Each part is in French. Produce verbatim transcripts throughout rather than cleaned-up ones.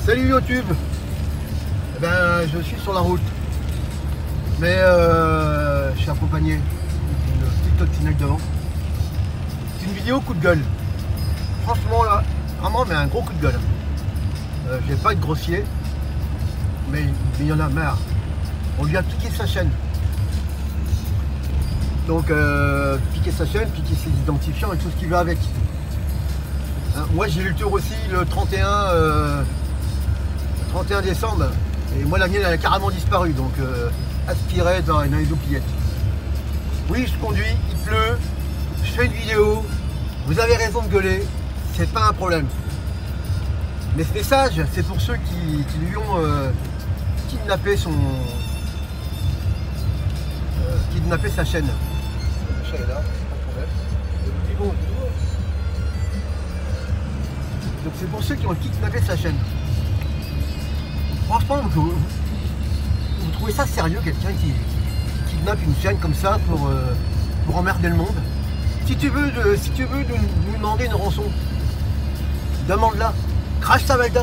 Salut YouTube. Eh ben, je suis sur la route, mais euh, je suis accompagné d'une petite trottinette devant. C'est une vidéo coup de gueule. Franchement là, vraiment, mais un gros coup de gueule. Euh, je vais pas être grossier, mais il y en a marre. On lui a piqué sa chaîne. Donc euh, piquer sa chaîne, piquer ses identifiants et tout ce qui va avec. Hein, moi j'ai eu le tour aussi le trente et un, euh, trente et un décembre, et moi la mienne elle a carrément disparu, donc euh, aspirée dans, dans les oubliettes. Oui, je conduis, il pleut, je fais une vidéo, vous avez raison de gueuler, c'est pas un problème. Mais ce message, c'est pour ceux qui, qui lui ont euh, kidnappé son euh, kidnappé sa chaîne. Le chat est là, pas de problème. Et vous, donc c'est pour ceux qui ont kidnappé sa chaîne. Franchement, vous, vous trouvez ça sérieux, quelqu'un qui, qui kidnappe une chaîne comme ça pour, euh, pour emmerder le monde? Si tu veux, de, si tu veux nous, nous demander une rançon, demande-la, crache ta valda.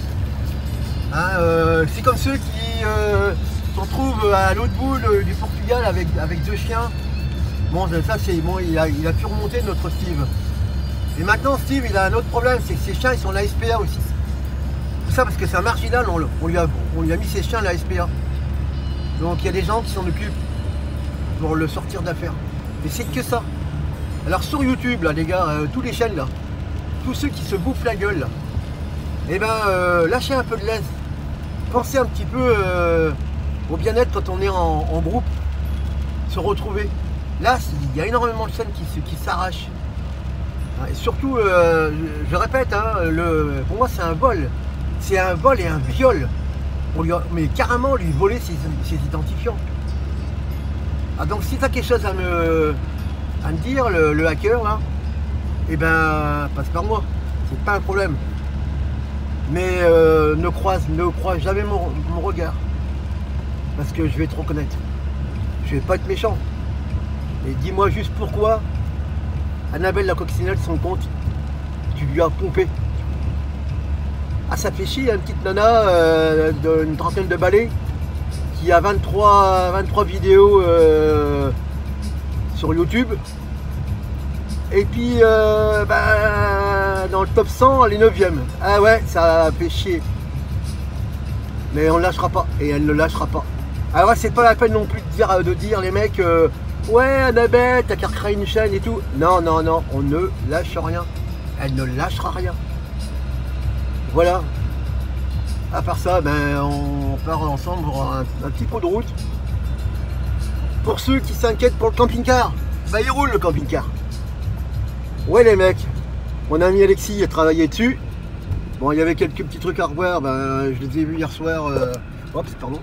Hein, euh, c'est comme ceux qui euh, s'en trouvent à l'autre bout euh, du Portugal avec, avec deux chiens. Bon, ça c'est bon, il a, il a pu remonter notre Steve. Et maintenant Steve il a un autre problème, c'est que ses chiens ils sont à la S P A aussi. Tout ça parce que c'est un marginal, on, on, lui a, on lui a mis ses chiens à la S P A. Donc il y a des gens qui s'en occupent pour le sortir d'affaires. Et c'est que ça. Alors sur YouTube là les gars, euh, tous les chaînes là, tous ceux qui se bouffent la gueule là, et ben euh, lâchez un peu de l'aise. Pensez un petit peu euh, au bien-être quand on est en, en groupe, se retrouver. Là, il y a énormément de chaînes qui, qui s'arrachent. Et surtout, euh, je, je répète, hein, le, pour moi c'est un vol. C'est un vol et un viol. On lui a, mais carrément lui voler ses, ses identifiants. Ah, donc si tu as quelque chose à me, à me dire, le, le hacker, là, eh ben, passe par moi. C'est pas un problème. Mais euh, ne croise, ne croise jamais mon, mon regard. Parce que je vais te reconnaître. Je vais pas être méchant. Et dis-moi juste pourquoi Annabelle la coccinelle, son compte, tu lui as pompé. Ah, ça fait chier, une petite nana euh, d'une trentaine de balais qui a vingt-trois, vingt-trois vidéos euh, sur YouTube. Et puis, euh, bah, dans le top cent, elle est neuvième. Ah ouais, ça fait chier. Mais on ne lâchera pas, et elle ne lâchera pas. Alors, c'est pas la peine non plus de dire, de dire les mecs... Euh, ouais, Annabelle, t'as qu'à créer une chaîne et tout. Non, non, non, on ne lâche rien. Elle ne lâchera rien. Voilà. À part ça, ben, on part ensemble pour un, un petit coup de route. Pour ceux qui s'inquiètent pour le camping-car, bah il roule le camping-car. Ouais les mecs, mon ami Alexis a travaillé dessus. Bon, il y avait quelques petits trucs à revoir, ben, je les ai vus hier soir. Euh, Oups, pardon.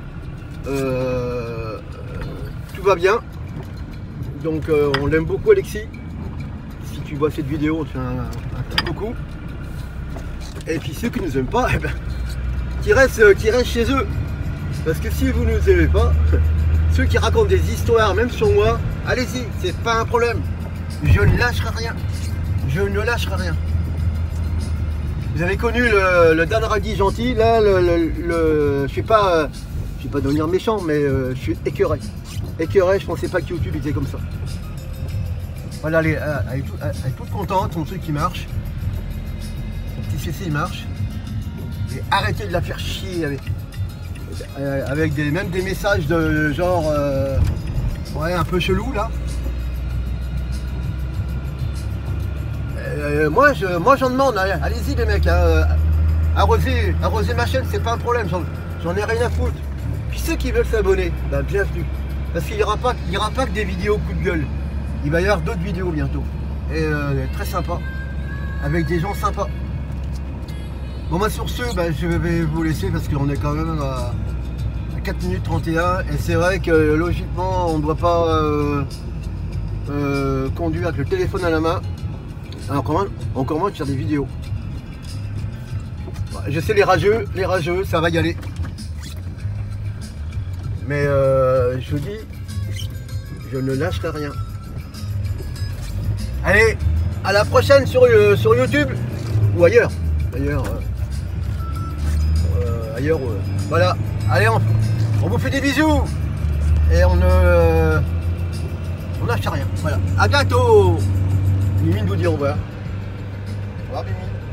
Euh, tout va bien. Donc euh, on l'aime beaucoup Alexis. Si tu vois cette vidéo, on te fait un, un petit coucou. Et puis ceux qui nous aiment pas, eh ben, qui restent, euh, qui restent chez eux. Parce que si vous ne nous aimez pas, ceux qui racontent des histoires, même sur moi, allez-y, c'est pas un problème. Je ne lâcherai rien. Je ne lâcherai rien. Vous avez connu le, le Dan Raggy gentil, là, le, le, le je sais pas, euh, je vais pas devenir méchant, mais euh, je suis écœuré. Écœuré, je pensais pas que YouTube était comme ça. Voilà, elle est, elle est, tout, elle est toute contente, son truc qui marche. Son petit C C il marche. Et arrêtez de la faire chier avec, avec des, même des messages de genre euh, ouais, un peu chelou là. Euh, moi je moi j'en demande, allez-y les mecs, hein, arroser, arroser ma chaîne, c'est pas un problème, j'en ai rien à foutre. Puis ceux qui veulent s'abonner, bah, bienvenue. Parce qu'il n'y aura, pas, il y aura pas que des vidéos coup de gueule. Il va y avoir d'autres vidéos bientôt. Et euh, très sympa. Avec des gens sympas. Bon bah sur ce, bah, je vais vous laisser parce qu'on est quand même à, à quatre minutes trente et un. Et c'est vrai que logiquement on ne doit pas euh, euh, conduire avec le téléphone à la main. Alors comment on commence à faire des vidéos. Bah, je sais les rageux, les rageux, ça va y aller. Mais euh, je vous dis, je ne lâcherai rien. Allez, à la prochaine sur, euh, sur YouTube ou ailleurs. D'ailleurs, euh, D'ailleurs, euh, voilà. Allez, on, on vous fait des bisous. Et on ne... Euh, on lâche rien. Voilà. À bientôt. Mimine vous dit au revoir. Au revoir, Mimine.